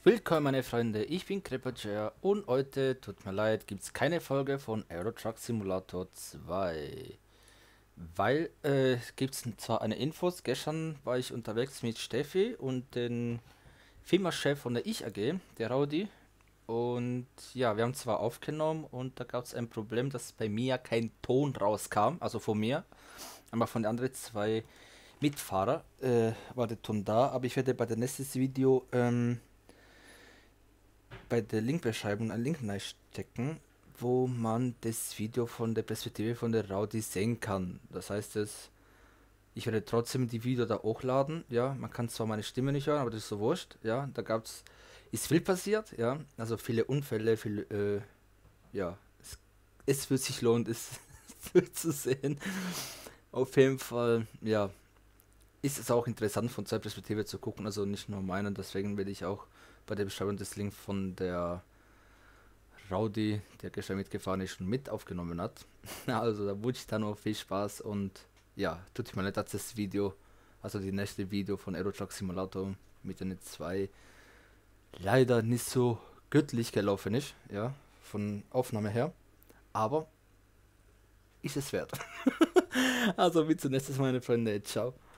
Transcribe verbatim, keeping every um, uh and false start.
Willkommen meine Freunde, ich bin Creeper und heute, tut mir leid, gibt es keine Folge von Euro Truck Simulator zwei. Weil, äh, gibt es zwar eine Infos, gestern war ich unterwegs mit Steffi und den Firmenchef von der Ich A G, der Raudi. Und ja, wir haben zwar aufgenommen und da gab es ein Problem, dass bei mir kein Ton rauskam, also von mir, aber von den anderen zwei Mitfahrer äh, war der Ton da, aber ich werde bei der nächsten Video ähm, bei der Linkbeschreibung einen Link reinstecken, wo man das Video von der Perspektive von der Raudi sehen kann. Das heißt, es, ich werde trotzdem die Video da hochladen. Ja, man kann zwar meine Stimme nicht hören, aber das ist so wurscht. Ja, da gab's, ist viel passiert. Ja, also viele Unfälle, viel, äh, ja, es, es wird sich lohnen, es zu sehen. Auf jeden Fall, ja, ist es auch interessant von zwei Perspektive zu gucken, also nicht nur meine. Deswegen werde ich auch bei der Beschreibung des Links von der Raudi, der gestern mitgefahren ist, schon mit aufgenommen hat. Also da wünsche ich dann noch viel Spaß und ja, tut mir leid, dass das Video, also die nächste Video von Euro Truck Simulator mit den zwei leider nicht so göttlich gelaufen ist, ja, von Aufnahme her. Aber ist es wert. Also bis zum nächsten Mal, meine Freunde. Ciao.